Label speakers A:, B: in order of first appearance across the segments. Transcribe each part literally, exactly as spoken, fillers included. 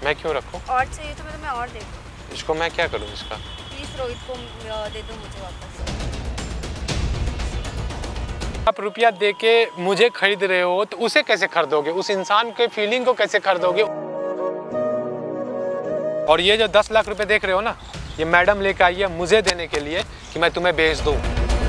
A: मैं क्यों रखूं?
B: और चाहिए तो मैं तुम्हें और दे दूं।
A: इसको मैं क्या करूं इसका?
B: प्लीज रोहित को दे दो मुझे वापस।
A: आप रुपया दे के मुझे खरीद रहे हो तो उसे कैसे खरीदोगे? उस इंसान के फीलिंग को कैसे खरीदोगे? और ये जो दस लाख रुपए देख रहे हो ना, ये मैडम लेके आई है मुझे देने के लिए कि मैं तुम्हें बेच दूं।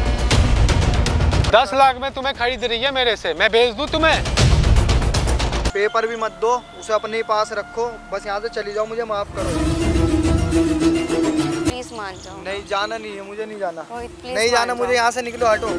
A: दस लाख में तुम्हें खरीद रही है मेरे से, मैं बेच दूं तुम्हें?
C: पेपर भी मत दो, उसे अपने पास रखो, बस यहाँ से चली जाओ, मुझे माफ करो।
B: प्लीज मान जाओ।
C: नहीं जाना नहीं है, मुझे नहीं जाना।
B: रोहित
C: नहीं जाना मुझे, यहाँ से निकलो, हटो।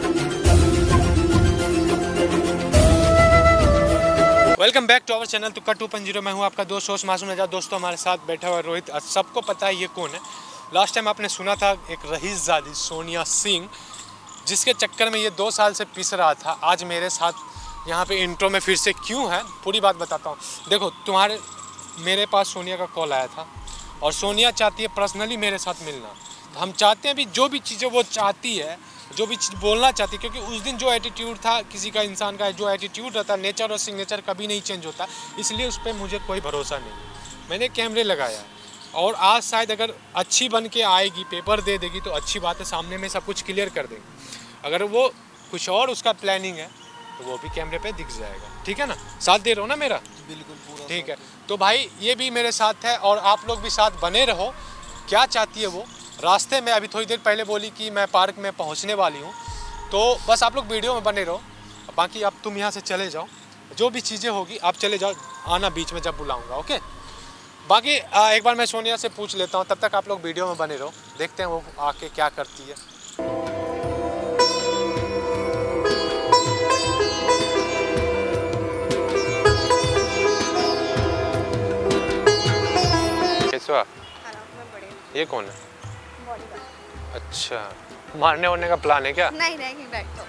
A: Welcome back to our channel Tukka two point zero. मैं हूं आपका दोस्त होस्ट मासूम नजात। दोस्तों हमारे साथ बैठा हुआ रोहित। आज सबको पता है ये कौन है। लास्ट टाइम आपने सुना था एक रईसजादी सोनिया सिंह, जिसके चक्कर में ये दो साल से पिस रहा था। आज मेरे साथ यहाँ पे इंट्रो में फिर से क्यों है, पूरी बात बताता हूँ। देखो, तुम्हारे मेरे पास सोनिया का कॉल आया था और सोनिया चाहती है पर्सनली मेरे साथ मिलना। तो हम चाहते हैं भी जो भी चीज़ें वो चाहती है, जो भी चीज़ बोलना चाहती है, क्योंकि उस दिन जो एटीट्यूड था किसी का, इंसान का जो एटीट्यूड रहता है, नेचर और सिग्नेचर कभी नहीं चेंज होता, इसलिए उस पर मुझे कोई भरोसा नहीं। मैंने कैमरे लगाया और आज शायद अगर अच्छी बन के आएगी, पेपर दे देगी तो अच्छी बात है, सामने में सब कुछ क्लियर कर देंगे। अगर वो कुछ और उसका प्लानिंग है तो वो भी कैमरे पे दिख जाएगा। ठीक है ना? साथ दे रहे हो ना मेरा?
C: बिल्कुल पूरा।
A: ठीक है, तो भाई ये भी मेरे साथ है और आप लोग भी साथ बने रहो। क्या चाहती है वो? रास्ते में अभी थोड़ी देर पहले बोली कि मैं पार्क में पहुंचने वाली हूं, तो बस आप लोग वीडियो में बने रहो। बाकी अब तुम यहां से चले जाओ, जो भी चीज़ें होगी आप चले जाओ, आना बीच में जब बुलाऊंगा। ओके, बाकी आ, एक बार मैं सोनिया से पूछ लेता हूं, तब तक आप लोग वीडियो में बने रहो, देखते हैं वो आके क्या करती है। कैसे हो? ये कौन है? अच्छा, मारने वारने का प्लान है क्या?
B: नहीं नहीं, बैठो।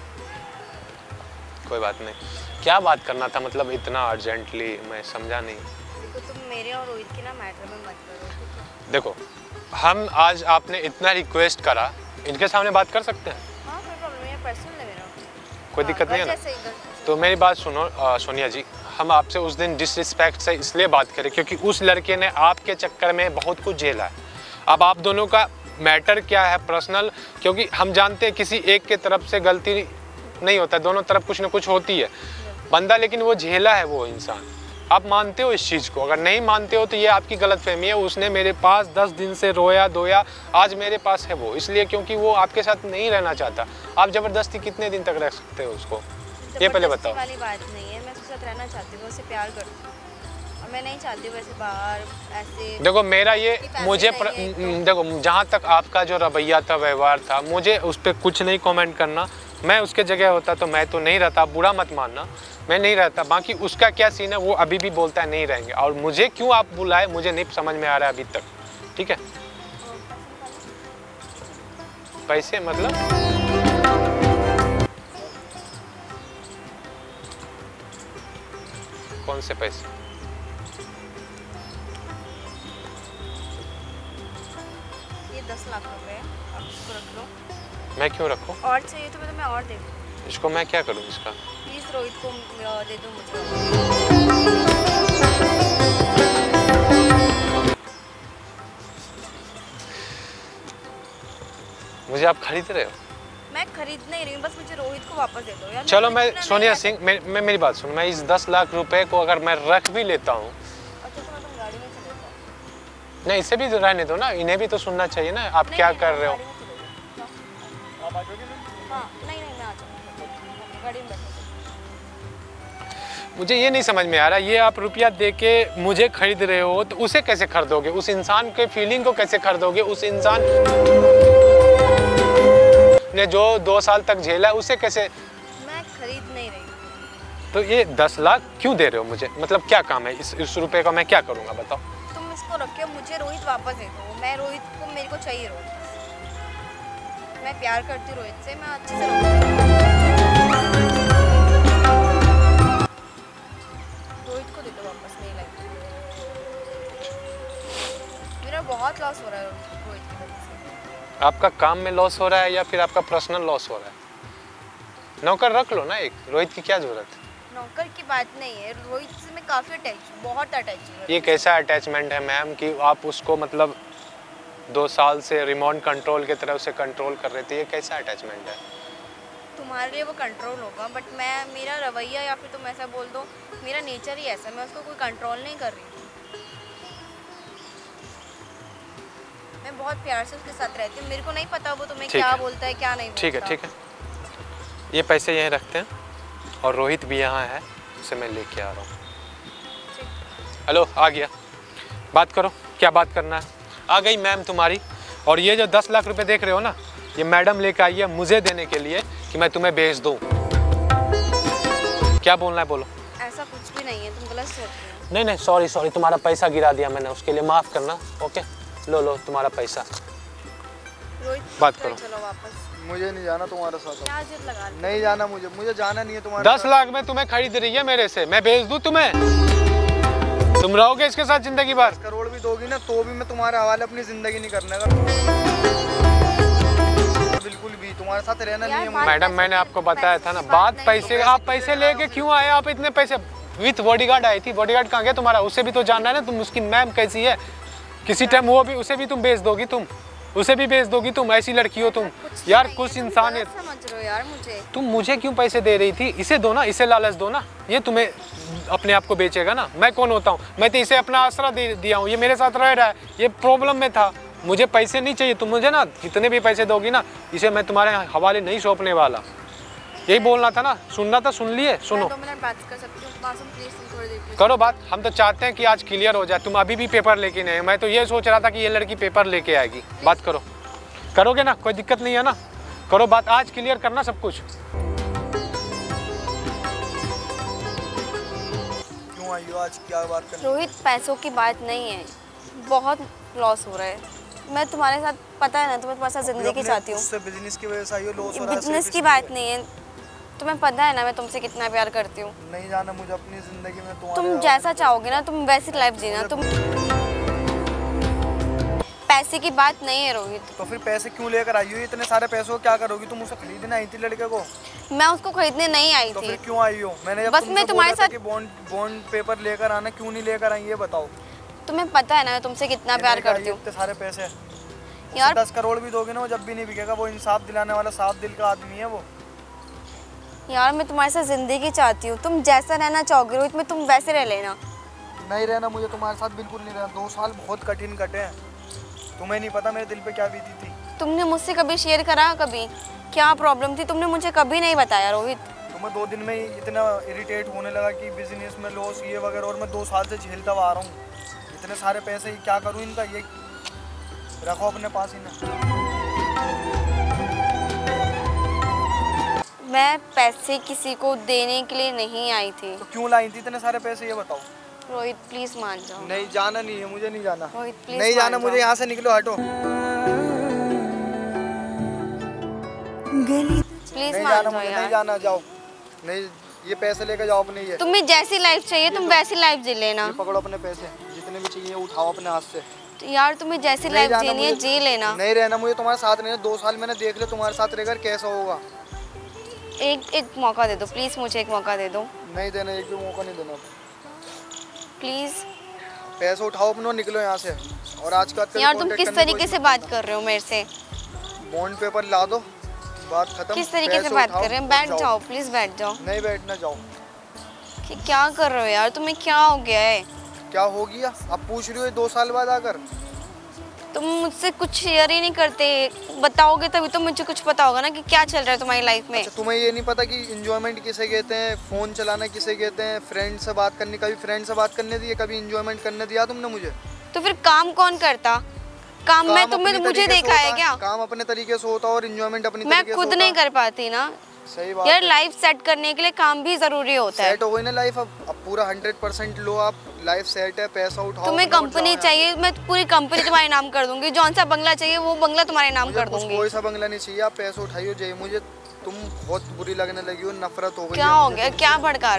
A: कोई बात नहीं। क्या बात करना था, मतलब इतना अर्जेंटली? मैं समझा नहीं।
B: देखो, तुम मेरे और रोहित के ना मैटर में मत करो।
A: देखो, हम आज आपने इतना रिक्वेस्ट करा, इनके सामने बात कर सकते हैं?
B: हाँ, कोई प्रॉब्लम नहीं है, पर्सनल है मेरा,
A: कोई दिक्कत नहीं है ना? तो मेरी बात सुनो आ, सोनिया जी, हम आपसे उस दिन डिसरिस्पेक्ट से इसलिए बात करें क्योंकि उस लड़के ने आपके चक्कर में बहुत कुछ झेला है। अब आप दोनों का मैटर क्या है पर्सनल, क्योंकि हम जानते हैं किसी एक के तरफ से गलती नहीं होता, दोनों तरफ कुछ ना कुछ होती है बंदा, लेकिन वो झेला है वो इंसान। आप मानते हो इस चीज़ को? अगर नहीं मानते हो तो ये आपकी गलतफहमी है। उसने मेरे पास दस दिन से रोया धोया, आज मेरे पास है वो इसलिए क्योंकि वो आपके साथ नहीं रहना चाहता। आप ज़बरदस्ती कितने दिन तक रख सकते हो उसको, ये पहले बताओ।
B: वाली बात नहीं है, मैं उसके साथ रहना चाहती हूँ, उससे प्यार करती हूँ और मैं नहीं चाहती वैसे बाहर ऐसे।
A: देखो मेरा ये मुझे प्र...
B: तो।
A: देखो, जहाँ तक आपका जो रवैया था, व्यवहार था, मुझे उस पर कुछ नहीं कमेंट करना। मैं उसके जगह होता तो मैं तो नहीं रहता, बुरा मत मानना, मैं नहीं रहता। बाकी उसका क्या सीन है वो अभी भी बोलता है नहीं रहेंगे, और मुझे क्यों आप बुलाए मुझे नहीं समझ में आ रहा है अभी तक। ठीक है, पैसे मतलब कौन से पैसे?
B: ये दस लाख रुपए है, आप इसको रख लो।
A: मैं क्यों रखूं?
B: और चाहिए तो मैं तुम्हें और दे दूं।
A: इसको मैं क्या करूं इसका?
B: प्लीज रोहित को दे दो मुझे।
A: मुझे आप खरीद रहे हो?
B: मैं खरीद नहीं रही हूँ, बस मुझे रोहित को वापस दे दो यार।
A: चलो, मैं सोनिया सिंह, मैं, मैं मेरी बात सुनो, मैं इस दस लाख रुपए को अगर मैं रख भी लेता हूँ।
B: अच्छा, तो मैं तुम गाड़ी में चले जाओ।
A: नहीं, इसे भी रहने दो ना, इन्हें भी तो सुनना चाहिए ना आप क्या कर रहे हो।
B: हाँ, नहीं नहीं, मैं आ जाऊँगी गाड़ी में, बैठो।
A: मुझे ये नहीं समझ में आ रहा, ये आप रुपया दे के मुझे खरीद रहे हो तो उसे कैसे खरीदोगे? उस इंसान के फीलिंग को कैसे खरीदोगे? उस इंसान ने जो दो साल तक झेला उसे कैसे?
B: मैं खरीद नहीं रही।
A: तो ये दस लाख क्यों दे रहे हो मुझे? मतलब क्या काम है इस इस रुपए का? मैं क्या करूँगा बताओ?
B: तुम इसको रखो, मुझे रोहित वापस दे दो। मैं रोहित को, मेरे को चाहिए रोहित। मैं प्यार करती हूँ रोहित से, मैं अच्छे से रोहित को दे दो वापस। नहीं लाइक, मेरा बहुत लॉस हो रहा है रोहित की वजह से।
A: आपका काम में लॉस हो रहा है या फिर आपका पर्सनल लॉस हो रहा है? नौकर रख लो ना एक, रोहित की क्या जरूरत है?
B: नौकर की बात नहीं है, रोहित से मैं काफ़ी अटैच हूँ, बहुत अटैच हूँ।
A: ये कैसा अटैचमेंट है मैम कि आप उसको मतलब दो साल से रिमोट कंट्रोल की तरह उसे कंट्रोल कर रहे थे, ये कैसा अटैचमेंट है?
B: तुम्हारे लिए वो कंट्रोल होगा, बट मैं मेरा रवैया या फिर तुम ऐसा बोल दो, मेरा नेचर ही ऐसा, मैं उसको कोई कंट्रोल नहीं कर रही हूँ। मैं बहुत प्यार से उसके साथ रहती हूँ, मेरे को नहीं पता वो तुम्हें क्या बोलता है क्या नहीं बोलता।
A: ठीक है ठीक है, ये पैसे यहीं रखते हैं और रोहित भी यहाँ है, उसे मैं लेके आ रहा हूँ। हेलो, आ गया, बात करो, क्या बात करना है? आ गई मैम तुम्हारी। और ये जो दस लाख रुपए देख रहे हो ना, ये मैडम लेके आई है मुझे देने के लिए कि मैं तुम्हें भेज दूँ। क्या बोलना है बोलो।
B: ऐसा कुछ भी नहीं है, तुम गलत सोच रहे हो।
A: नहीं नहीं, सॉरी सॉरी, तुम्हारा पैसा गिरा दिया मैंने, उसके लिए माफ़ करना। ओके, लो लो तुम्हारा पैसा।
B: रोहित
A: बात करो।
B: चलो वापस।
C: मुझे नहीं जाना तुम्हारे साथ।
B: क्या जिद लगा ली?
C: नहीं जाना मुझे, मुझे जाना नहीं है तुम्हारे
A: दस लाख में तुम्हें खरीद रही है मेरे से, मैं भेज दूँ तुम्हें? तुम रहोगे इसके साथ जिंदगी भर?
C: करोड़ भी दोगी ना तो भी मैं तुम्हारे हवाले अपनी जिंदगी नहीं करने का, बिल्कुल भी तुम्हारे साथ रहना नहीं है मुझे।
A: मैडम मैंने आपको बताया था ना, बात पैसे, आप पैसे लेके क्यों आए? आप इतने पैसे विथ बॉडीगार्ड आई थी, बॉडीगार्ड कहाँ गया तुम्हारा? उसे भी तो जानना है ना तुम उसकी मैम कैसी है। किसी टाइम वो भी, उसे भी तुम बेच दोगी, तुम उसे भी बेच दोगी, तुम ऐसी लड़की हो तुम। यार कुछ इंसानियत
B: समझ रहे हो यार मुझे।
A: तुम मुझे क्यों पैसे दे रही थी? इसे दो ना, इसे लालच दो ना, ये तुम्हें अपने आप को बेचेगा ना। मैं कौन होता हूँ? मैं तो इसे अपना आसरा दे दिया हूँ, ये मेरे साथ रह रहा है, ये प्रॉब्लम में था, मुझे पैसे नहीं चाहिए। तुम मुझे ना कितने भी पैसे दोगी ना, इसे मैं तुम्हारे हवाले नहीं सौंपने वाला। यही बोलना था ना, सुनना था, सुन लिए। सुनो,
B: दो मिनट बात कर सकती हूँ? मासूम प्लीज तुम थोड़ी देर
A: करो बात। हम तो चाहते हैं कि आज क्लियर हो जाए। तुम अभी भी पेपर लेके नहीं, मैं तो ये सोच रहा था कि ये लड़की पेपर लेके आएगी। बात करो, करोगे ना? कोई दिक्कत नहीं है ना? करो बात, आज क्लियर करना सब कुछ।
C: क्यों आई हो आज, क्या बात करनी?
B: रोहित, पैसों की बात नहीं है, बहुत लॉस हो रहा है। मैं तुम्हारे साथ, पता है ना, तुम्हें तुम्हारे साथ जिंदगी चाहती हूँ।
C: बिजनेस की वजह से आई हो, लॉस हो रहा है।
B: बिजनेस की बात नहीं है, तुम्हें पता है ना मैं तुमसे कितना प्यार करती हूँ।
C: नहीं जाना मुझे अपनी जिंदगी में तुम्हारे।
B: तुम जैसा चाहोगे ना, तुम वैसी लाइफ जीना। तुम पैसे की बात नहीं है रोहित।
C: तो फिर पैसे क्यों लेकर आई हो? इतने सारे पैसों को क्या करोगी? तुम उसे खरीदने आई थी लड़के को?
B: मैं उसको खरीदने नहीं आई
C: तो
B: थी।
C: फिर क्यों आई हो? मैंने जब
B: बस
C: तुमसे
B: मैं तुम्हारे
C: बोला था
B: साथ
C: कि बॉन्ड बॉन्ड पेपर लेकर आना, क्यों नहीं लेकर आई ये बताओ।
B: तुम्हें पता है ना मैं तुमसे कितना प्यार करती हूँ।
C: इतने सारे पैसे
B: यार,
C: दस करोड़ भी दोगे ना, वो जब भी नहीं बिकेगा। वो इंसाफ दिलाने वाला साफ दिल का आदमी है वो।
B: यार मैं तुम्हारे साथ जिंदगी चाहती हूँ, तुम जैसा रहना चाहोगे रोहित में तुम वैसे रह लेना।
C: नहीं रहना मुझे तुम्हारे साथ, बिल्कुल नहीं रहना। दो साल बहुत कठिन कटे हैं, तुम्हें नहीं पता मेरे दिल पे क्या बीती थी।
B: तुमने मुझसे कभी शेयर करा, कभी क्या प्रॉब्लम थी तुमने मुझे कभी नहीं बताया रोहित।
C: तुम्हें दो दिन में ही इतना इरिटेट होने लगा कि बिजनेस में लॉस ये वगैरह, और मैं दो साल से झेलता हुआ आ रहा हूँ। इतने सारे पैसे क्या करूँ इनका, ये रखो अपने पास ही ना।
B: मैं पैसे किसी को देने के लिए नहीं आई थी।
C: तो क्यों लाई थी इतने सारे पैसे ये बताओ।
B: रोहित प्लीज मान जाओ।
C: नहीं जाना नहीं है मुझे, नहीं जाना।
B: रोहित प्लीज
C: नहीं जाना मुझे, यहाँ से निकलो, हटो।
B: प्लीज
C: नहीं
B: मान
C: जाना
B: जाओ
C: मुझे, नहीं
B: यार।
C: जाना, जाओ। नहीं, ये पैसे लेकर जाओ अपने। ये
B: तुम्हें जैसी लाइफ चाहिए तुम वैसी लाइफ जी लेना।
C: ये पकड़ो अपने पैसे, जितने भी चाहिए उठाओ अपने हाथ से।
B: तो यार तुम्हें जैसी
C: नहीं
B: लाइफ
C: जाना
B: जीनी है
C: मुझे,
B: जी लेना।
C: नहीं रहना मुझे तुम्हारे साथ। नहीं, दो साल मैंने देख लिया तुम्हारे साथ रहकर कैसा होगा।
B: एक एक मौका दे दो प्लीज, मुझे एक मौका दे दो।
C: नहीं देना, एक भी मौका नहीं देना।
B: प्लीज
C: पैसे उठाओ अपने और निकलो यहाँ से। और आज का
B: यार तुम किस तरीके से बात कर रहे हो मेरे से?
C: बॉन्ड पेपर ला दो, बात खत्म।
B: किस तरीके से बात कर रहे हैं? बैठ जाओ प्लीज, बैठ जाओ।
C: नहीं बैठना, जाओ।
B: कि क्या कर रहे हो यार, तुम्हें क्या हो गया है?
C: क्या हो गया? अब पूछ रही हो दो साल बाद आकर?
B: तुम मुझसे कुछ शेयर ही नहीं करते, बताओगे तभी तो मुझे कुछ पता होगा ना कि क्या चल रहा है तुम्हारी लाइफ में।
C: अच्छा, तुम्हें ये नहीं पता कि इंजॉयमेंट किसे कहते हैं, फोन चलाना किसे कहते हैं, फ्रेंड से बात करनी? कभी फ्रेंड से बात करने दी है, कभी इंजॉयमेंट करने दिया तुमने मुझे?
B: तो फिर काम कौन करता? काम,
C: काम
B: में तुमने
C: अपनी
B: मुझे
C: तरीके से
B: देखा है
C: होता
B: क्या?
C: काम अपने तरीके से होता है और इंजॉयमेंट अपनी
B: मैं
C: तरीके से
B: खुद
C: होता
B: नहीं
C: है।
B: कर पाती ना।
C: सही बात
B: यार
C: है।
B: लाइफ सेट करने के लिए काम भी जरूरी होता है।
C: सेट हो गई ना लाइफ, अब अब पूरा हंड्रेड परसेंट लो आप। लाइफ सेट है, पैसा उठाओ।
B: तुम्हें
C: अपना और
B: कंपनी
C: जाओ यहाँ
B: चाहिए, मैं पूरी कंपनी तुम्हारे नाम कर दूंगी। जौन सा बंगला चाहिए वो बंगला तुम्हारे नाम
C: मुझे
B: कर
C: कुछ
B: दूंगी।
C: कोई सा बंगला नहीं चाहिए, आप पैसे उठाइए जाइए। मुझे तुम बहुत बुरी लगने लगी हो, नफरत हो गई।
B: क्या हो गया, क्या भड़का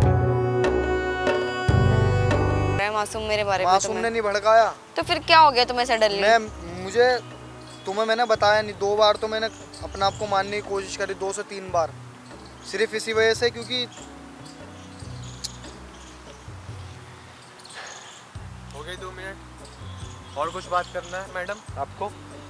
B: रहा है मासूम मेरे बारे में?
C: मासूम ने नहीं भड़काया।
B: तो फिर क्या हो गया तुम्हें सडनली?
C: मैं मुझे तुम्हें मैंने बताया नहीं, दो बार तो मैंने अपने आप को मानने की कोशिश करी, दो से तीन बार, सिर्फ इसी वजह से क्योंकि
A: हो गई दो मिनट और कुछ बात करना है मैडम आपको?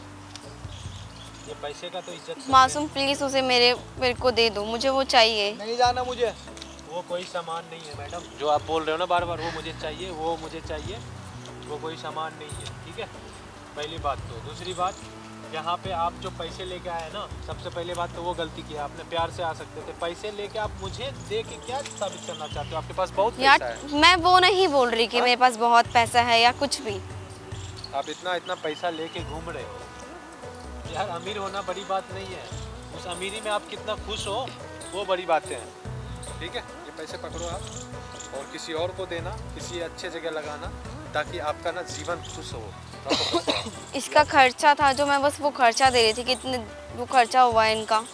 A: ये पैसे का तो इज्जत।
B: मासूम प्लीज उसे मेरे मेरे को दे दो, मुझे वो चाहिए।
C: नहीं जाना मुझे।
A: वो कोई सामान नहीं है मैडम, जो आप बोल रहे हो ना बार बार, वो मुझे चाहिए वो मुझे चाहिए, वो कोई सामान नहीं है, ठीक है? पहली बात तो। दूसरी बात, यहाँ पे आप जो पैसे लेके आए ना, सबसे पहले बात तो वो गलती की है आपने। प्यार से आ सकते थे, पैसे लेके आप मुझे दे के क्या साबित करना चाहते हो? आपके पास बहुत पैसा
B: यार
A: है।
B: मैं वो नहीं बोल रही कि
A: हाँ?
B: मेरे पास बहुत पैसा है या कुछ भी।
A: आप इतना इतना पैसा लेके घूम रहे हो यार, अमीर होना बड़ी बात नहीं है, उस अमीरी में आप कितना खुश हो वो बड़ी बातें हैं, ठीक है? ये पैसे पकड़ो आप और किसी और को देना, किसी अच्छे जगह लगाना, ताकि आपका ना जीवन खुश हो।
B: इसका खर्चा था जो मैं बस वो खर्चा दे रही थी, कितने वो खर्चा हुआ है इनका।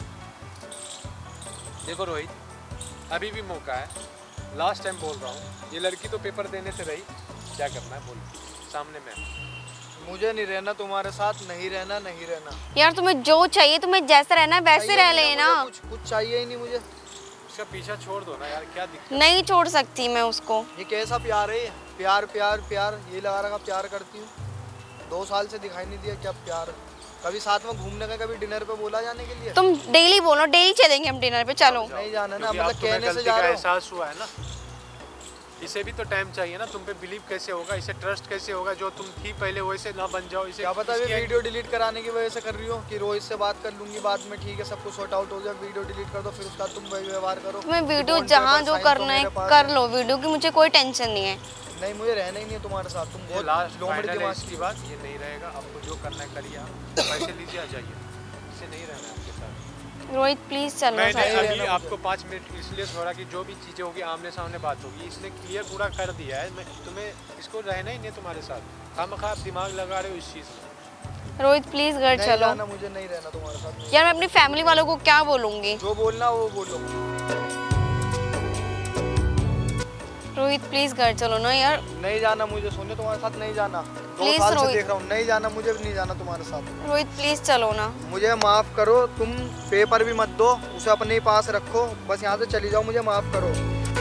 A: देखो रोहित, अभी भी मौका है, लास्ट टाइम बोल रहा हूँ, ये लड़की तो पेपर देने से रही, क्या करना है बोलो सामने में।
C: मुझे नहीं रहना तुम्हारे साथ, नहीं रहना नहीं रहना।
B: यार तुम्हें जो चाहिए, तुम्हें जैसा रहना है वैसे रह लेना।
C: कुछ कुछ चाहिए ही नहीं मुझे।
A: इसका पीछा छोड़ दो ना यार, क्या दिक्कत?
B: नहीं छोड़ सकती मैं उसको।
C: ये कैसा प्यार है? प्यार प्यार प्यार ये लगा रखा प्यार करती हूँ। दो साल से दिखाई नहीं दिया क्या प्यार। कभी साथ में घूमने का, कभी डिनर पे बोला जाने के लिए।
B: तुम डेली बोलो, डेली चलेंगे हम डिनर पे, चलो।
C: नहीं जाना ना,
A: क्योंकि
C: मतलब
A: अब तुम्हें
C: कहने से
A: गलती
C: जा
A: का
C: रहा हूँ।
A: एहसास हुआ है ना, इसे भी तो टाइम चाहिए ना। तुम पे बिलीव कैसे होगा, इसे ट्रस्ट कैसे होगा? जो तुम थी पहले वैसे ना बन जाओ। इसे
C: क्या पता
A: इसकी-
C: ये वीडियो डिलीट कराने की वजह से कर रही हो कि रोहित से बात कर लूंगी बाद में, ठीक है सब कुछ सॉर्ट आउट हो जाए, वीडियो डिलीट कर दो, फिर उसका तुम वही व्यवहार करो।
B: तुम्हें वीडियो
C: bond
B: जहाँ
C: paper
B: जो
C: sign तो
B: करना है
C: मेरे पास
B: कर लो, वीडियो की मुझे कोई टेंशन नहीं है।
C: नहीं मुझे रहना ही नहीं है तुम्हारे साथ। तुम
A: ये
C: बहुत
A: लास्ट
C: लोमड़ी
A: फाइनल है
C: दिमाग
A: इसकी बात, ये नहीं रहेगा। आपको जो करना है करिए, आप पैसे लीजिए, आ जाइए, इसे नहीं रहना है आपके साथ।
B: रोहित प्लीज चलो।
A: मैंने
B: साथ में।
A: अभी आपको पाँच मिनट इसलिए छोड़ा कि जो भी चीज़ें होगी आमने सामने बात होगी, इसने क्लियर पूरा कर दिया है। मैं तुम्हें इसको रहना ही नहीं तुम्हारे साथ, खामखा आप दिमाग लगा रहे हो इस चीज़ में।
B: रोहित प्लीज घर
C: नहीं
B: चलो।
C: जाना, मुझे नहीं रहना तुम्हारे साथ।
B: यार मैं अपनी फैमिली वालों को क्या बोलूंगी?
C: जो बोलना वो बोलो।
B: रोहित प्लीज घर चलो ना यार।
C: नहीं जाना मुझे, सोने तुम्हारे साथ नहीं जाना। दो
B: Please,
C: साल से
B: रोहित।
C: देख रहा हूँ, नहीं जाना मुझे, भी नहीं जाना तुम्हारे साथ।
B: रोहित प्लीज चलो ना।
C: मुझे माफ करो, तुम पेपर भी मत दो, उसे अपने ही पास रखो, बस यहाँ से चली जाओ, मुझे माफ करो।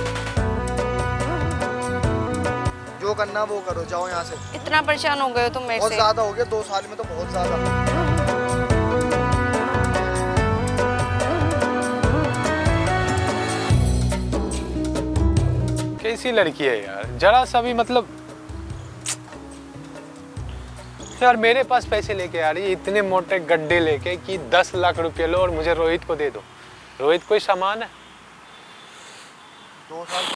C: जो करना वो करो, जाओ यहाँ से।
B: इतना परेशान हो गए हो तुम मेरे
C: बहुत
B: से।
C: ज्यादा हो गया, दो साल में तो बहुत ज्यादा।
A: कैसी लड़की है यार, जरा सा भी मतलब। यार मेरे पास पैसे लेके आ रही है, इतने मोटे गड्ढे लेके कि दस लाख रुपए लो और मुझे रोहित को दे दो। रोहित कोई सामान है?
C: दो साल